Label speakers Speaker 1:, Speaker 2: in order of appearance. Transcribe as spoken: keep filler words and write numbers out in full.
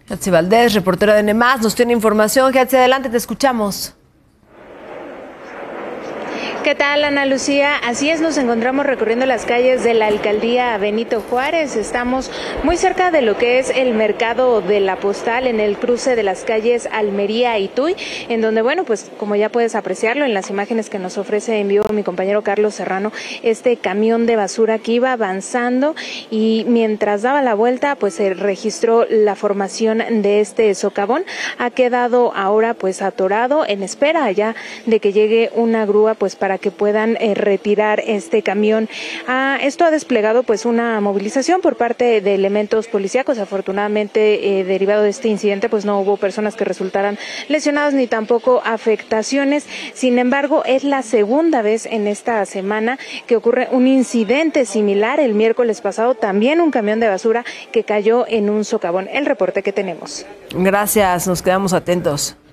Speaker 1: Yatsi Valdés, reportera de N más, nos tiene información. Yatsi, adelante, te escuchamos.
Speaker 2: ¿Qué tal, Ana Lucía? Así es, nos encontramos recorriendo las calles de la alcaldía Benito Juárez. Estamos muy cerca de lo que es el mercado de la Postal, en el cruce de las calles Almería y Tuy, en donde, bueno, pues como ya puedes apreciarlo en las imágenes que nos ofrece en vivo mi compañero Carlos Serrano, este camión de basura que iba avanzando y mientras daba la vuelta, pues se registró la formación de este socavón. Ha quedado ahora pues atorado en espera ya de que llegue una grúa pues para que puedan eh, retirar este camión. Ah, esto ha desplegado pues una movilización por parte de elementos policíacos. Afortunadamente, eh, derivado de este incidente, pues no hubo personas que resultaran lesionadas ni tampoco afectaciones. Sin embargo, es la segunda vez en esta semana que ocurre un incidente similar. El miércoles pasado también un camión de basura que cayó en un socavón. El reporte que tenemos.
Speaker 1: Gracias, nos quedamos atentos.